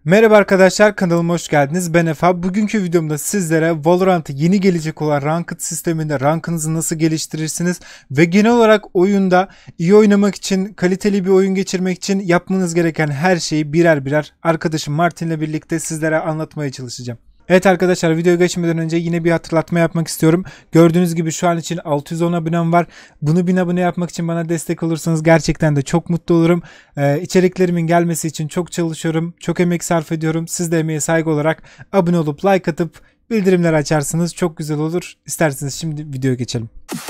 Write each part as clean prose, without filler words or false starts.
Merhaba arkadaşlar, kanalıma hoş geldiniz. Ben Efa. Bugünkü videomda sizlere Valorant'a yeni gelecek olan Ranked sisteminde rankınızı nasıl geliştirirsiniz ve genel olarak oyunda iyi oynamak için, kaliteli bir oyun geçirmek için yapmanız gereken her şeyi birer birer arkadaşım Martin'le birlikte sizlere anlatmaya çalışacağım. Evet arkadaşlar, videoya geçmeden önce yine bir hatırlatma yapmak istiyorum. Gördüğünüz gibi şu an için 610 abonem var. Bunu 1000 abone yapmak için bana destek olursanız gerçekten de çok mutlu olurum. İçeriklerimin gelmesi için çok çalışıyorum. Çok emek sarf ediyorum. Siz de emeğe saygı olarak abone olup like atıp bildirimleri açarsanız çok güzel olur. İsterseniz şimdi videoya geçelim.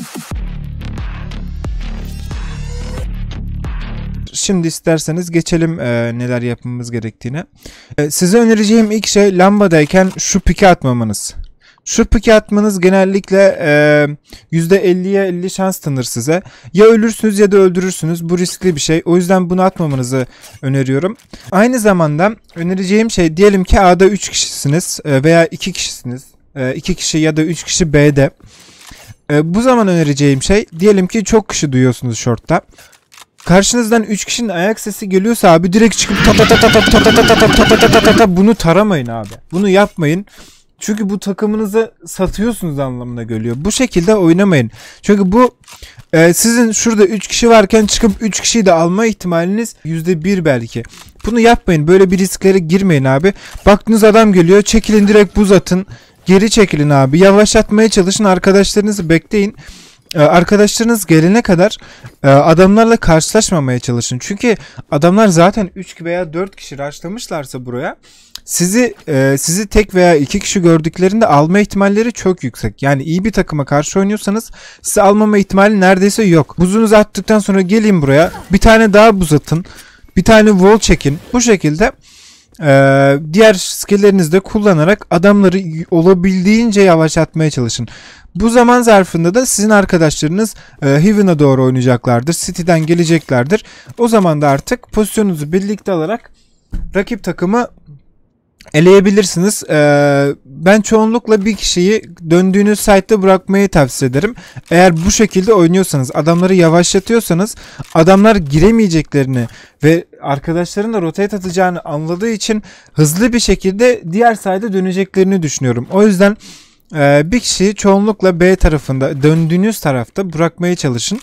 Şimdi isterseniz geçelim neler yapmamız gerektiğine. Size önereceğim ilk şey lambadayken şu piki atmamanız. Şu piki atmanız genellikle %50'ye 50 şans tanır size. Ya ölürsünüz ya da öldürürsünüz. Bu riskli bir şey. O yüzden bunu atmamanızı öneriyorum. Aynı zamanda önereceğim şey, diyelim ki A'da 3 kişisiniz veya 2 kişisiniz. 2 kişi ya da 3 kişi B'de. Bu zaman önereceğim şey, diyelim ki çok kişi duyuyorsunuz short'ta. Karşınızdan 3 kişinin ayak sesi geliyorsa abi direkt çıkıp bunu taramayın abi. Bunu yapmayın. Çünkü bu takımınızı satıyorsunuz anlamına geliyor. Bu şekilde oynamayın. Çünkü bu sizin şurada 3 kişi varken çıkıp 3 kişiyi de alma ihtimaliniz %1 belki. Bunu yapmayın. Böyle bir risklere girmeyin abi. Baktınız adam geliyor, çekilin, direkt buz atın. Geri çekilin abi. Yavaşlatmaya çalışın. Arkadaşlarınızı bekleyin. Arkadaşlarınız gelene kadar adamlarla karşılaşmamaya çalışın. Çünkü adamlar zaten 3 veya 4 kişi rushlamışlarsa buraya, sizi tek veya 2 kişi gördüklerinde alma ihtimalleri çok yüksek. Yani iyi bir takıma karşı oynuyorsanız sizi almama ihtimali neredeyse yok. Buzunuzu attıktan sonra gelin buraya, bir tane daha buz atın, bir tane wall çekin. Bu şekilde diğer skilllerinizi de kullanarak adamları olabildiğince yavaşlatmaya çalışın. Bu zaman zarfında da sizin arkadaşlarınız Heaven'a doğru oynayacaklardır. City'den geleceklerdir. O zaman da artık pozisyonunuzu birlikte alarak rakip takımı eleyebilirsiniz. Ben çoğunlukla bir kişiyi döndüğünüz site'de bırakmayı tavsiye ederim. Eğer bu şekilde oynuyorsanız, adamları yavaşlatıyorsanız, adamlar giremeyeceklerini ve arkadaşların da rotate atacağını anladığı için hızlı bir şekilde diğer site'e döneceklerini düşünüyorum. O yüzden bir kişiyi çoğunlukla B tarafında, döndüğünüz tarafta bırakmaya çalışın.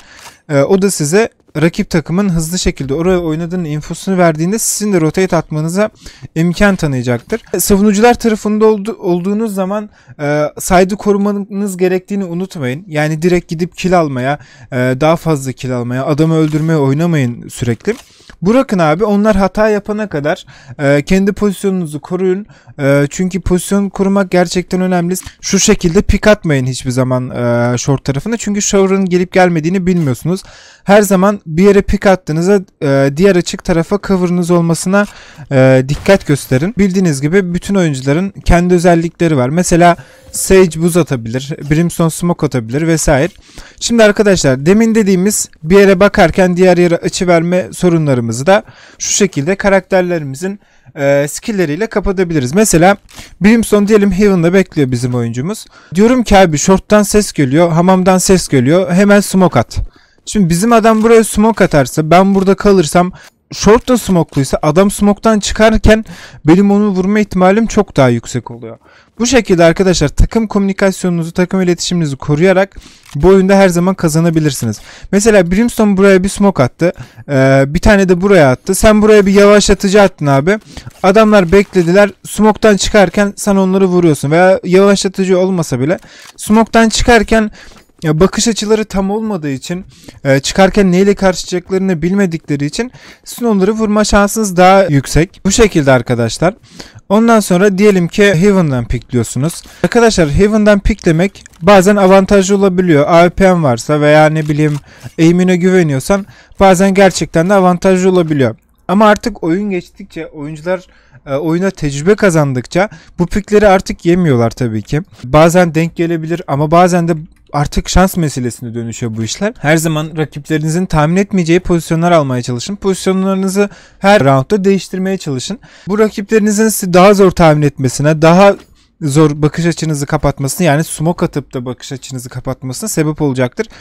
O da size rakip takımın hızlı şekilde oraya oynadığının infosunu verdiğinde sizin de rotate atmanıza imkan tanıyacaktır. Savunucular tarafında olduğunuz zaman side'ı korumanız gerektiğini unutmayın. Yani direkt gidip kill almaya, daha fazla kill almaya, adamı öldürmeye oynamayın sürekli. Bırakın abi, onlar hata yapana kadar kendi pozisyonunuzu koruyun. Çünkü pozisyon korumak gerçekten önemli. Şu şekilde pik atmayın hiçbir zaman short tarafına. Çünkü shower'ın gelip gelmediğini bilmiyorsunuz. Her zaman bir yere pik attığınızda diğer açık tarafa cover'ınız olmasına dikkat gösterin. Bildiğiniz gibi bütün oyuncuların kendi özellikleri var. Mesela Sage buz atabilir, Brimstone smoke atabilir vesaire. Şimdi arkadaşlar, demin dediğimiz bir yere bakarken diğer yere açı verme sorunlarımızı da şu şekilde karakterlerimizin skill'leriyle kapatabiliriz. Mesela Brimstone diyelim Heaven'da bekliyor bizim oyuncumuz. Diyorum ki abi, short'tan ses geliyor, hamamdan ses geliyor, hemen smoke at. Şimdi bizim adam buraya smoke atarsa, ben burada kalırsam, short da smokeluysa, adam smoke'tan çıkarken benim onu vurma ihtimalim çok daha yüksek oluyor. Bu şekilde arkadaşlar takım komünikasyonunuzu, takım iletişiminizi koruyarak bu oyunda her zaman kazanabilirsiniz. Mesela Brimstone buraya bir smoke attı. Bir tane de buraya attı. Sen buraya bir yavaşlatıcı attın abi. Adamlar beklediler. Smoke'tan çıkarken sen onları vuruyorsun. Veya yavaşlatıcı olmasa bile smoke'tan çıkarken bakış açıları tam olmadığı için, çıkarken neyle karşılayacaklarını bilmedikleri için sizin onları vurma şansınız daha yüksek. Bu şekilde arkadaşlar. Ondan sonra diyelim ki Heaven'dan pickliyorsunuz. Arkadaşlar, Heaven'dan picklemek bazen avantajlı olabiliyor. AWP'm varsa veya ne bileyim aim'ine güveniyorsan bazen gerçekten de avantajlı olabiliyor. Ama artık oyun geçtikçe, oyuncular oyuna tecrübe kazandıkça bu pickleri artık yemiyorlar tabii ki. Bazen denk gelebilir ama bazen de artık şans meselesine dönüşüyor bu işler. Her zaman rakiplerinizin tahmin etmeyeceği pozisyonlar almaya çalışın. Pozisyonlarınızı her roundda değiştirmeye çalışın. Bu rakiplerinizin sizi daha zor tahmin etmesine, daha zor bakış açınızı kapatmasına, yani smoke atıp da bakış açınızı kapatmasına sebep olacaktır.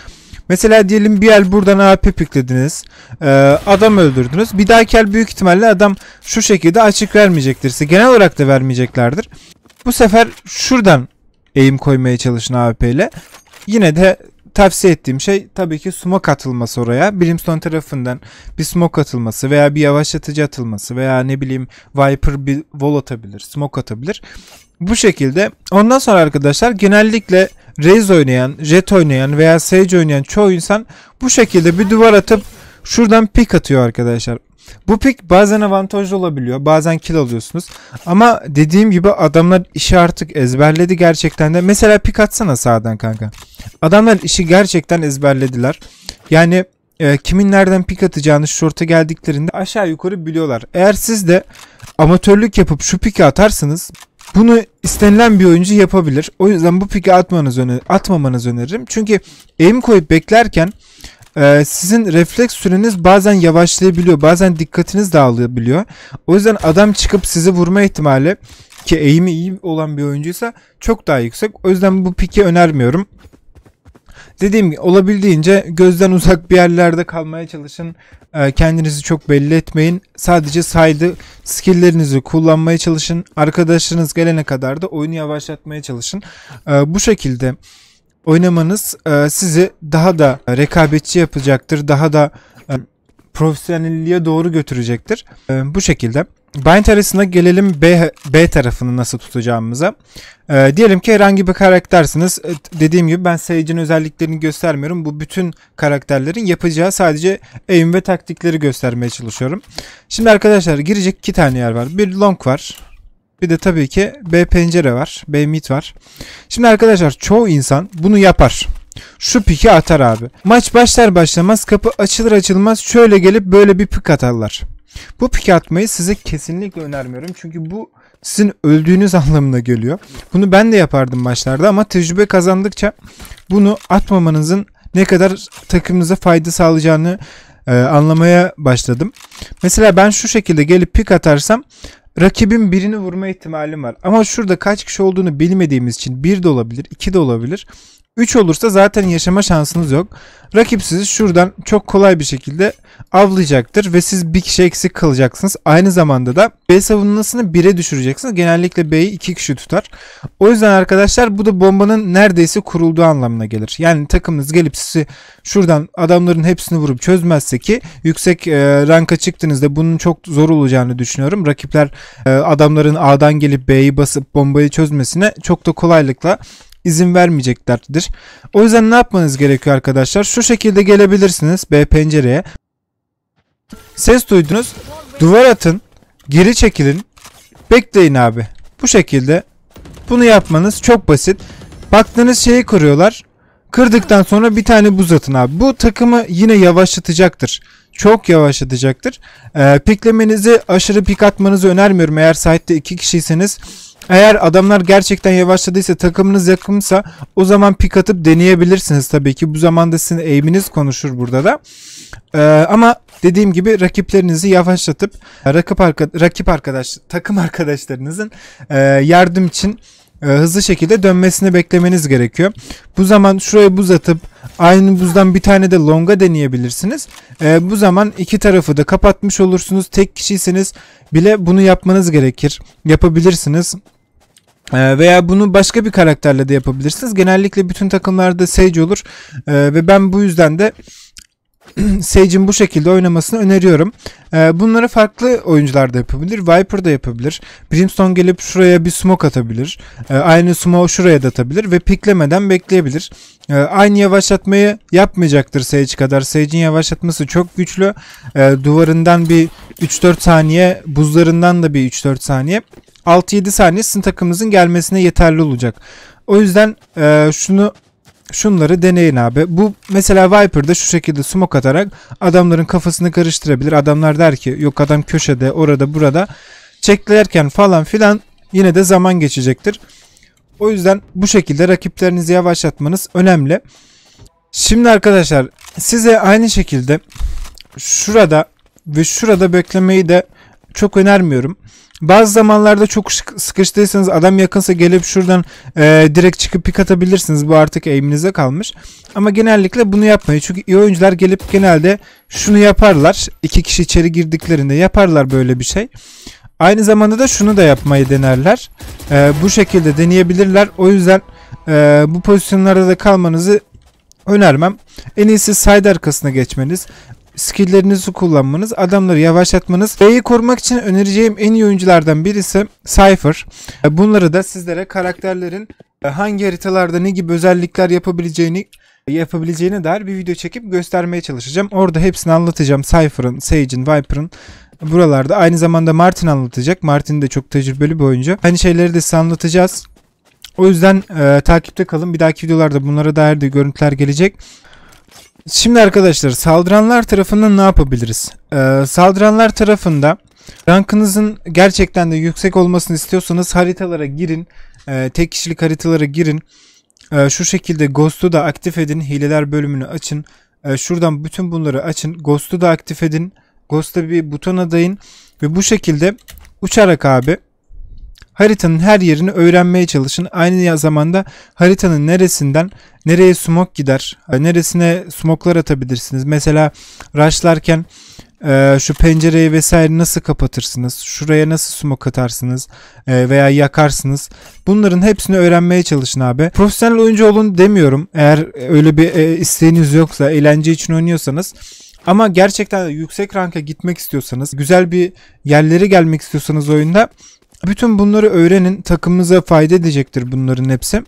Mesela diyelim bir el buradan AP piklediniz. Adam öldürdünüz. Bir dahaki el büyük ihtimalle adam şu şekilde açık vermeyecektir size. Genel olarak da vermeyeceklerdir. Bu sefer şuradan aim koymaya çalışın AP ile. Yine de tavsiye ettiğim şey tabii ki smoke atılması oraya. Brimstone tarafından bir smoke atılması veya bir yavaşlatıcı atılması veya ne bileyim Viper bir wall atabilir, smoke atabilir. Bu şekilde. Ondan sonra arkadaşlar genellikle Raze oynayan, Jet oynayan veya Sage oynayan çoğu insan bu şekilde bir duvar atıp şuradan pick atıyor arkadaşlar. Bu pick bazen avantajlı olabiliyor. Bazen kill alıyorsunuz. Ama dediğim gibi adamlar işi artık ezberledi gerçekten de. Mesela pick atsana sağdan kanka. Adamlar işi gerçekten ezberlediler. Yani kimin nereden pick atacağını short'a geldiklerinde aşağı yukarı biliyorlar. Eğer siz de amatörlük yapıp şu pick'i atarsınız, bunu istenilen bir oyuncu yapabilir. O yüzden bu pick'i atmamanızı öneririm. Çünkü aim koyup beklerken sizin refleks süreniz bazen yavaşlayabiliyor. Bazen dikkatiniz dağılabiliyor. O yüzden adam çıkıp sizi vurma ihtimali, ki aim'i iyi olan bir oyuncuysa, çok daha yüksek. O yüzden bu pick'i önermiyorum. Dediğim gibi olabildiğince gözden uzak bir yerlerde kalmaya çalışın. Kendinizi çok belli etmeyin. Sadece side'ı, skill'lerinizi kullanmaya çalışın. Arkadaşlarınız gelene kadar da oyunu yavaşlatmaya çalışın. Bu şekilde oynamanız sizi daha da rekabetçi yapacaktır. Daha da profesyonelliğe doğru götürecektir. Bu şekilde. Bind arasına gelelim B tarafını nasıl tutacağımıza. Diyelim ki herhangi bir karaktersiniz. Dediğim gibi ben Sage'in özelliklerini göstermiyorum. Bu bütün karakterlerin yapacağı sadece aim ve taktikleri göstermeye çalışıyorum. Şimdi arkadaşlar girecek 2 tane yer var. Bir long var. Bir de tabii ki B pencere var. B mid var. Şimdi arkadaşlar çoğu insan bunu yapar. Şu piki atar abi. Maç başlar başlamaz kapı açılır açılmaz şöyle gelip böyle bir pik atarlar. Bu piki atmayı size kesinlikle önermiyorum. Çünkü bu sizin öldüğünüz anlamına geliyor. Bunu ben de yapardım maçlarda ama tecrübe kazandıkça bunu atmamanızın ne kadar takımınıza fayda sağlayacağını anlamaya başladım. Mesela ben şu şekilde gelip pik atarsam rakibin birini vurma ihtimalim var. Ama şurada kaç kişi olduğunu bilmediğimiz için 1 de olabilir, 2 de olabilir. 3 olursa zaten yaşama şansınız yok. Rakip sizi şuradan çok kolay bir şekilde avlayacaktır ve siz bir kişi eksik kalacaksınız. Aynı zamanda da B savunmasını 1'e düşüreceksiniz. Genellikle B'yi 2 kişi tutar. O yüzden arkadaşlar bu da bombanın neredeyse kurulduğu anlamına gelir. Yani takımınız gelip sizi şuradan adamların hepsini vurup çözmezse, ki yüksek ranka çıktığınızda bunun çok zor olacağını düşünüyorum. Rakipler adamların A'dan gelip B'yi basıp bombayı çözmesine çok da kolaylıkla izin vermeyeceklerdir. O yüzden ne yapmanız gerekiyor arkadaşlar? Şu şekilde gelebilirsiniz B pencereye. Ses duydunuz. Duvar atın. Geri çekilin. Bekleyin abi. Bu şekilde. Bunu yapmanız çok basit. Baktığınız şeyi kırıyorlar. Kırdıktan sonra bir tane buz atın abi. Bu takımı yine yavaşlatacaktır. Çok yavaşlatacaktır. Piklemenizi, aşırı pik atmanızı önermiyorum eğer site'de 2 kişiyseniz. Eğer adamlar gerçekten yavaşladıysa, takımınız yakınsa o zaman pik atıp deneyebilirsiniz tabii ki. Bu zamanda sizin aim'iniz konuşur burada da. Ama dediğim gibi rakiplerinizi yavaşlatıp takım arkadaşlarınızın yardım için hızlı şekilde dönmesini beklemeniz gerekiyor. Bu zaman şuraya buz atıp aynı buzdan bir tane de longa deneyebilirsiniz. Bu zaman iki tarafı da kapatmış olursunuz. Tek kişiyseniz bile bunu yapmanız gerekir. Yapabilirsiniz. Veya bunu başka bir karakterle de yapabilirsiniz. Genellikle bütün takımlarda Sage olur. Ve ben bu yüzden de Sage'in bu şekilde oynamasını öneriyorum. Bunları farklı oyuncular da yapabilir. Viper da yapabilir. Brimstone gelip şuraya bir smoke atabilir. Aynı smoke şuraya da atabilir ve piklemeden bekleyebilir. Aynı yavaşlatmayı yapmayacaktır Sage kadar. Sage'in yavaşlatması çok güçlü. Duvarından bir 3-4 saniye, buzlarından da bir 3-4 saniye. 6-7 saniye sizin takımınızın gelmesine yeterli olacak. O yüzden şunları deneyin abi. Bu mesela Viper'da şu şekilde smoke atarak adamların kafasını karıştırabilir. Adamlar der ki yok adam köşede, orada, burada. Çeklerken falan filan yine de zaman geçecektir. O yüzden bu şekilde rakiplerinizi yavaşlatmanız önemli. Şimdi arkadaşlar size aynı şekilde şurada ve şurada beklemeyi de çok önermiyorum. Bazı zamanlarda çok sıkıştıysanız, adam yakınsa gelip şuradan direkt çıkıp pik atabilirsiniz. Bu artık aim'inize kalmış. Ama genellikle bunu yapmayın. Çünkü iyi oyuncular gelip genelde şunu yaparlar. 2 kişi içeri girdiklerinde yaparlar böyle bir şey. Aynı zamanda da şunu da yapmayı denerler. Bu şekilde deneyebilirler. O yüzden bu pozisyonlarda da kalmanızı önermem. En iyisi side arkasına geçmeniz, skill'lerinizi kullanmanız, adamları yavaşlatmanız. B'yi korumak için önereceğim en iyi oyunculardan birisi Cypher. Bunları da sizlere karakterlerin hangi haritalarda ne gibi özellikler yapabileceğine dair bir video çekip göstermeye çalışacağım. Orada hepsini anlatacağım. Cypher'ın, Sage'in, Viper'ın. Buralarda aynı zamanda Martin anlatacak. Martin de çok tecrübeli bir oyuncu. Aynı şeyleri de size anlatacağız. O yüzden takipte kalın. Bir dahaki videolarda bunlara dair de görüntüler gelecek. Şimdi arkadaşlar, saldıranlar tarafından ne yapabiliriz? Saldıranlar tarafında rankınızın gerçekten de yüksek olmasını istiyorsanız haritalara girin. Tek kişilik haritalara girin. Şu şekilde Ghost'u da aktif edin. Hileler bölümünü açın. Şuradan bütün bunları açın. Ghost'u da aktif edin. Ghost'a bir buton adayın. Ve bu şekilde uçarak abi haritanın her yerini öğrenmeye çalışın. Aynı zamanda haritanın neresinden nereye smoke gider, neresine smoke'lar atabilirsiniz. Mesela rushlarken şu pencereyi vesaire nasıl kapatırsınız, şuraya nasıl smoke atarsınız veya yakarsınız. Bunların hepsini öğrenmeye çalışın abi. Profesyonel oyuncu olun demiyorum. Eğer öyle bir isteğiniz yoksa, eğlence için oynuyorsanız. Ama gerçekten yüksek ranka gitmek istiyorsanız, güzel bir yerlere gelmek istiyorsanız oyunda, bütün bunları öğrenin. Takımınıza fayda edecektir bunların hepsi.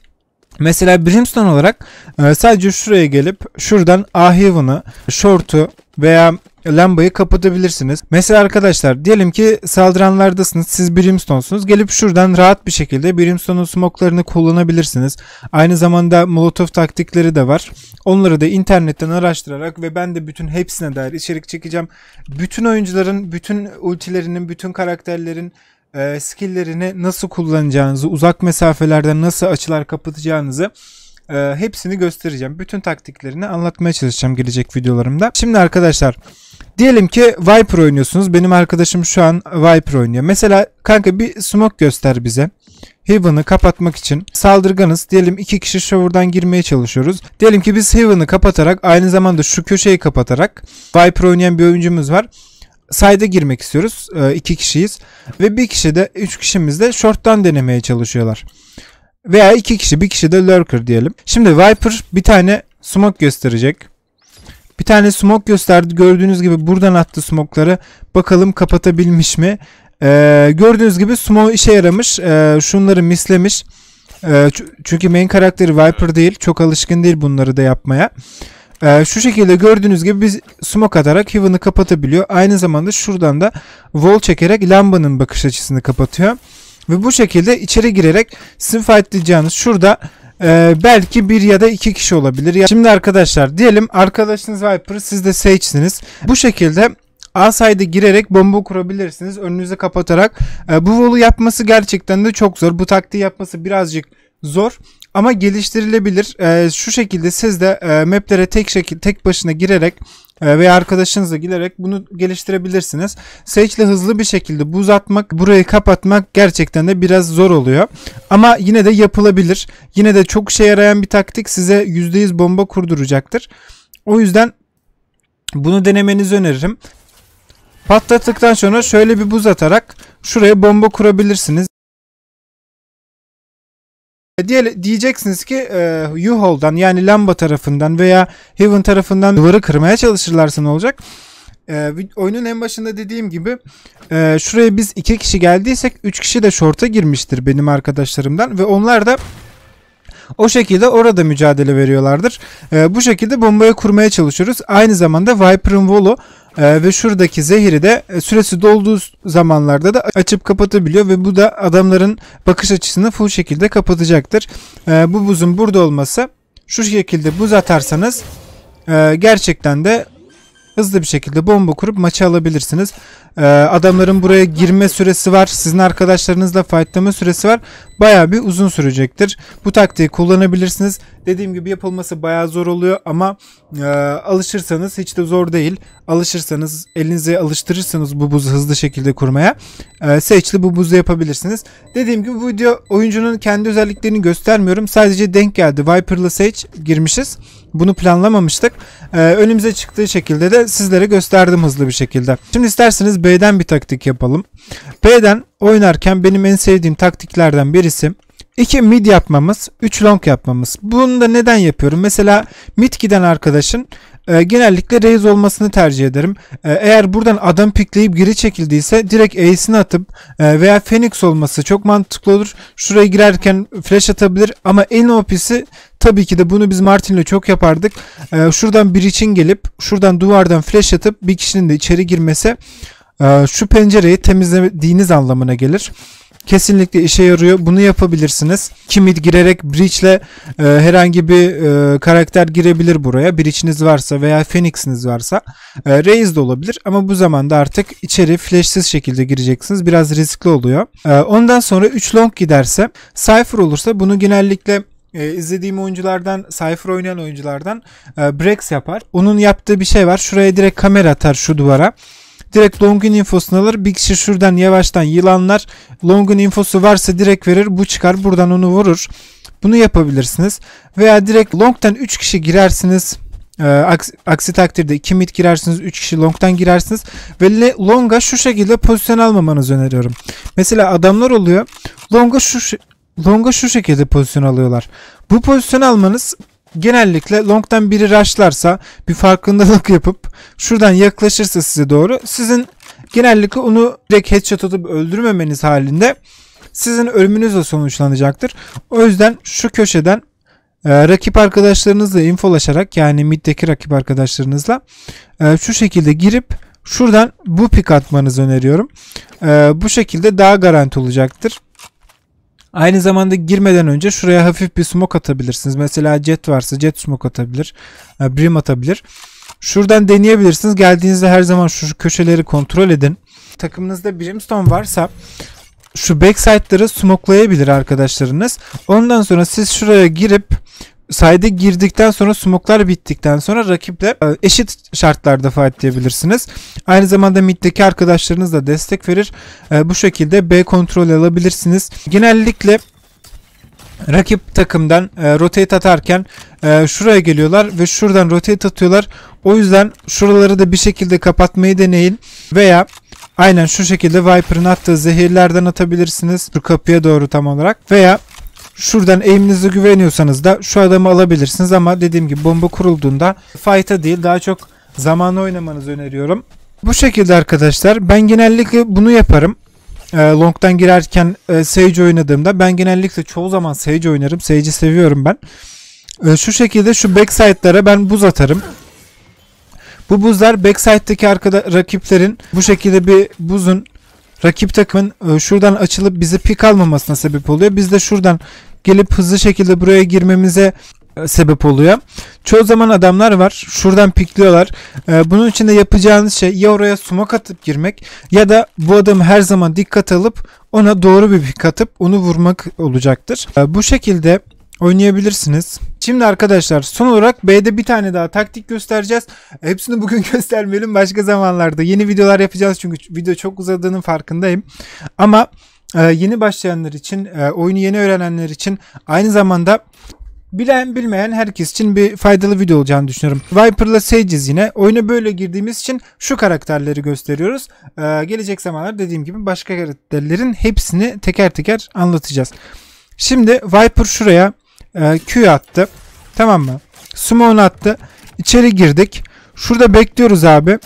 Mesela Brimstone olarak sadece şuraya gelip şuradan A-Heaven'ı, Short'u veya lambayı kapatabilirsiniz. Mesela arkadaşlar, diyelim ki saldıranlardasınız, siz Brimstone'sunuz. Gelip şuradan rahat bir şekilde Brimstone'un smoke'larını kullanabilirsiniz. Aynı zamanda Molotov taktikleri de var. Onları da internetten araştırarak ve ben de bütün hepsine dair içerik çekeceğim. Bütün oyuncuların, bütün ultilerinin, bütün karakterlerin skill'lerini nasıl kullanacağınızı, uzak mesafelerden nasıl açılar kapatacağınızı hepsini göstereceğim. Bütün taktiklerini anlatmaya çalışacağım gelecek videolarımda. Şimdi arkadaşlar, diyelim ki Viper oynuyorsunuz. Benim arkadaşım şu an Viper oynuyor. Mesela kanka bir smoke göster bize. Heaven'ı kapatmak için saldırganız. Diyelim 2 kişi shower'dan girmeye çalışıyoruz. Diyelim ki biz Heaven'ı kapatarak, aynı zamanda şu köşeyi kapatarak, Viper oynayan bir oyuncumuz var. Side'e girmek istiyoruz. 2 kişiyiz. Ve bir kişi de, 3 kişimiz de short'tan denemeye çalışıyorlar. Veya 2 kişi, bir kişi de lurker diyelim. Şimdi Viper bir tane smoke gösterecek. Bir tane smoke gösterdi. Gördüğünüz gibi buradan attı smoke'ları. Bakalım kapatabilmiş mi? Gördüğünüz gibi smoke işe yaramış. Şunları mislemiş. Çünkü main karakteri Viper değil. Çok alışkın değil bunları da yapmaya. Şu şekilde gördüğünüz gibi biz smoke atarak Heaven'ı kapatabiliyor. Aynı zamanda şuradan da wall çekerek lambanın bakış açısını kapatıyor. Ve bu şekilde içeri girerek sizin fightlayacağınız şurada belki 1 ya da 2 kişi olabilir. Şimdi arkadaşlar, diyelim arkadaşınız Viper, siz de Sage'siniz. Bu şekilde A side'e girerek bomba kurabilirsiniz. Önünüzü kapatarak. Bu wall'u yapması gerçekten de çok zor. Bu taktiği yapması birazcık zor. Ama geliştirilebilir. Şu şekilde siz de maplere tek başına girerek veya arkadaşınızla girerek bunu geliştirebilirsiniz. Sage ile hızlı bir şekilde buz atmak, burayı kapatmak gerçekten de biraz zor oluyor. Ama yine de yapılabilir. Yine de çok işe yarayan bir taktik, size %100 bomba kurduracaktır. O yüzden bunu denemenizi öneririm. Patlattıktan sonra şöyle bir buz atarak şuraya bomba kurabilirsiniz. Diyeceksiniz ki U-Hall'dan, yani lamba tarafından veya Heaven tarafından duvarı kırmaya çalışırlarsa ne olacak? Oyunun en başında dediğim gibi şuraya biz 2 kişi geldiysek 3 kişi de short'a girmiştir benim arkadaşlarımdan ve onlar da o şekilde orada mücadele veriyorlardır. Bu şekilde bombayı kurmaya çalışıyoruz. Aynı zamanda Viper'ın wall'u ve şuradaki zehiri de süresi dolduğu zamanlarda da açıp kapatabiliyor ve bu da adamların bakış açısını full şekilde kapatacaktır. Bu buzun burada olması, şu şekilde buz atarsanız gerçekten de hızlı bir şekilde bomba kurup maçı alabilirsiniz. Adamların buraya girme süresi var. Sizin arkadaşlarınızla fightlama süresi var. Bayağı bir uzun sürecektir. Bu taktiği kullanabilirsiniz. Dediğim gibi yapılması bayağı zor oluyor ama Alışırsanız hiç de zor değil. Alışırsanız, elinize alıştırırsanız bu buzu hızlı şekilde kurmaya Sage'li bu buzu yapabilirsiniz. Dediğim gibi bu video oyuncunun kendi özelliklerini göstermiyorum. Sadece denk geldi. Viper'la Sage girmişiz. Bunu planlamamıştık. Önümüze çıktığı şekilde de sizlere gösterdim hızlı bir şekilde. Şimdi isterseniz B'den bir taktik yapalım. B'den oynarken benim en sevdiğim taktiklerden birisi 2 mid yapmamız, 3 long yapmamız. Bunu da neden yapıyorum? Mesela mid giden arkadaşın genellikle Raze olmasını tercih ederim. Eğer buradan adam pikleyip geri çekildiyse direkt Ace'ini atıp veya Phoenix olması çok mantıklı olur. Şuraya girerken flash atabilir ama en OP'si tabii ki de bunu biz Martin'le çok yapardık. Şuradan bir için gelip şuradan duvardan flash atıp bir kişinin de içeri girmesi şu pencereyi temizlediğiniz anlamına gelir. Kesinlikle işe yarıyor. Bunu yapabilirsiniz. Mid girerek Breach'le herhangi bir karakter girebilir buraya. Breach'iniz varsa veya Phoenix'iniz varsa. Raze de olabilir. Ama bu zamanda artık içeri flash'siz şekilde gireceksiniz. Biraz riskli oluyor. Ondan sonra 3 long giderse, Cypher olursa bunu genellikle izlediğim oyunculardan, Cypher oynayan oyunculardan Brex yapar. Onun yaptığı bir şey var. Şuraya direkt kamera atar şu duvara. Direkt long'un infosunu alır. Bir kişi şuradan yavaştan yılanlar. Long'un infosu varsa direkt verir. Bu çıkar. Buradan onu vurur. Bunu yapabilirsiniz. Veya direkt long'tan 3 kişi girersiniz. Aksi takdirde 2 mid girersiniz. 3 kişi long'tan girersiniz. Ve long'a şu şekilde pozisyon almamanızı öneriyorum. Mesela adamlar oluyor. Long'a şu şekilde pozisyon alıyorlar. Bu pozisyon almanız genellikle long'dan biri rushlarsa, bir farkındalık yapıp şuradan yaklaşırsa size doğru, sizin genellikle onu direkt headshot atıp öldürmemeniz halinde sizin ölümünüzle sonuçlanacaktır. O yüzden şu köşeden rakip arkadaşlarınızla infolaşarak, yani middeki rakip arkadaşlarınızla şu şekilde girip şuradan bu pik atmanızı öneriyorum. Bu şekilde daha garanti olacaktır. Aynı zamanda girmeden önce şuraya hafif bir smoke atabilirsiniz. Mesela Jet varsa Jet smoke atabilir. Brim atabilir. Şuradan deneyebilirsiniz. Geldiğinizde her zaman şu köşeleri kontrol edin. Takımınızda Brimstone varsa şu backside'ları smokelayabilir arkadaşlarınız. Ondan sonra siz şuraya girip side'e girdikten sonra, smoke'lar bittikten sonra rakiple eşit şartlarda fightlayabilirsiniz. Aynı zamanda mid'deki arkadaşlarınız da destek verir. Bu şekilde B kontrol alabilirsiniz. Genellikle rakip takımdan rotate atarken şuraya geliyorlar ve şuradan rotate atıyorlar. O yüzden şuraları da bir şekilde kapatmayı deneyin. Veya aynen şu şekilde Viper'ın attığı zehirlerden atabilirsiniz. Şu kapıya doğru tam olarak. Veya şuradan aim'inize güveniyorsanız da şu adamı alabilirsiniz ama dediğim gibi bomba kurulduğunda fight'a değil daha çok zamanı oynamanızı öneriyorum. Bu şekilde arkadaşlar ben genellikle bunu yaparım. Long'dan girerken Sage oynadığımda ben genellikle çoğu zaman Sage oynarım. Sage'i seviyorum ben. Şu şekilde şu backside'lara ben buz atarım. Bu buzlar backside'deki rakiplerin bu şekilde bir buzun rakip takımın şuradan açılıp bizi pik almamasına sebep oluyor. Biz de şuradan gelip hızlı şekilde buraya girmemize sebep oluyor. Çoğu zaman adamlar var. Şuradan pikliyorlar. Bunun için de yapacağınız şey ya oraya smoke atıp girmek ya da bu adamı her zaman dikkat alıp ona doğru bir pik atıp onu vurmak olacaktır. Bu şekilde oynayabilirsiniz. Şimdi arkadaşlar son olarak B'de bir tane daha taktik göstereceğiz. Hepsini bugün göstermeyelim. Başka zamanlarda yeni videolar yapacağız. Çünkü video çok uzadığının farkındayım. Ama yeni başlayanlar için, oyunu yeni öğrenenler için, aynı zamanda bilen bilmeyen herkes için bir faydalı video olacağını düşünüyorum. Viper'la Sage'iz yine. Oyuna böyle girdiğimiz için şu karakterleri gösteriyoruz. Gelecek zamanlar dediğim gibi başka karakterlerin hepsini teker teker anlatacağız. Şimdi Viper şuraya Q attı. Tamam mı? Smoke'unu attı. İçeri girdik. Şurada bekliyoruz abi.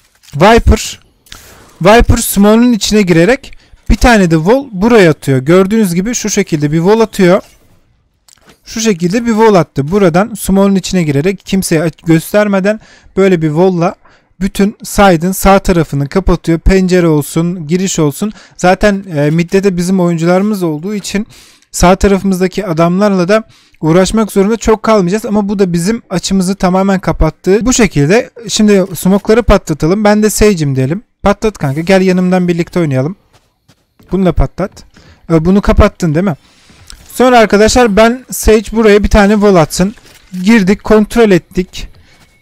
Viper smoke'un içine girerek bir tane de wall buraya atıyor. Gördüğünüz gibi şu şekilde bir wall atıyor. Şu şekilde bir wall attı. Buradan smoke'un içine girerek kimseye göstermeden böyle bir wall'la bütün side'ın sağ tarafını kapatıyor. Pencere olsun, giriş olsun. Zaten midde de bizim oyuncularımız olduğu için sağ tarafımızdaki adamlarla da uğraşmak zorunda çok kalmayacağız. Ama bu da bizim açımızı tamamen kapattı. Bu şekilde şimdi smoke'ları patlatalım. Ben de Sage'im diyelim. Patlat kanka. Gel yanımdan birlikte oynayalım. Bunu da patlat. Bunu kapattın değil mi? Sonra arkadaşlar ben Sage buraya bir tane wall atsın. Girdik, kontrol ettik.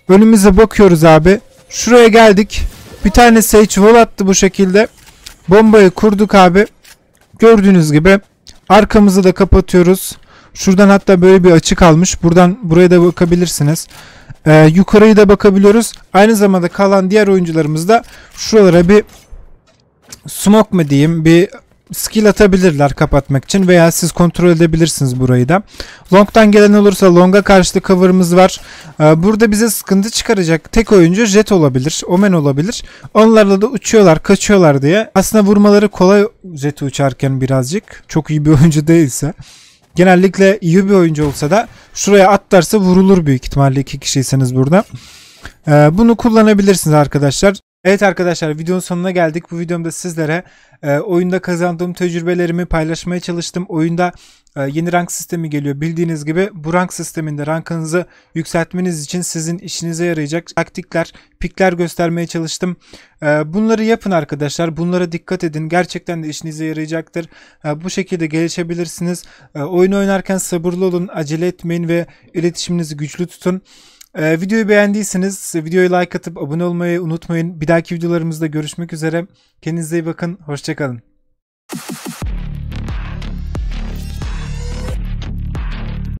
önümüze bakıyoruz abi. Şuraya geldik. Bir tane Sage wall attı bu şekilde. Bombayı kurduk abi. Gördüğünüz gibi arkamızı da kapatıyoruz. Şuradan hatta böyle bir açı kalmış. Buradan buraya da bakabilirsiniz. Yukarıyı da bakabiliyoruz. Aynı zamanda kalan diğer oyuncularımız da şuralara bir smoke mu diyeyim, bir skill atabilirler kapatmak için veya siz kontrol edebilirsiniz burayı da. Long'dan gelen olursa Long'a karşı cover'ımız var. Burada bize sıkıntı çıkaracak tek oyuncu Jet olabilir, Omen olabilir. Onlarla da uçuyorlar, kaçıyorlar diye. Aslında vurmaları kolay Jet'i uçarken birazcık. Çok iyi bir oyuncu değilse. Genellikle iyi bir oyuncu olsa da şuraya atlarsa vurulur büyük ihtimalle 2 kişiyseniz burada. Bunu kullanabilirsiniz arkadaşlar. Evet arkadaşlar, videonun sonuna geldik. Bu videomda sizlere oyunda kazandığım tecrübelerimi paylaşmaya çalıştım. Oyunda yeni rank sistemi geliyor. Bildiğiniz gibi bu rank sisteminde rankınızı yükseltmeniz için sizin işinize yarayacak taktikler, pikler göstermeye çalıştım. Bunları yapın arkadaşlar. Bunlara dikkat edin. Gerçekten de işinize yarayacaktır. Bu şekilde gelişebilirsiniz. Oyun oynarken sabırlı olun, acele etmeyin ve iletişiminizi güçlü tutun. Videoyu beğendiyseniz videoyu like atıp abone olmayı unutmayın. Bir dahaki videolarımızda görüşmek üzere. Kendinize iyi bakın. Hoşça kalın.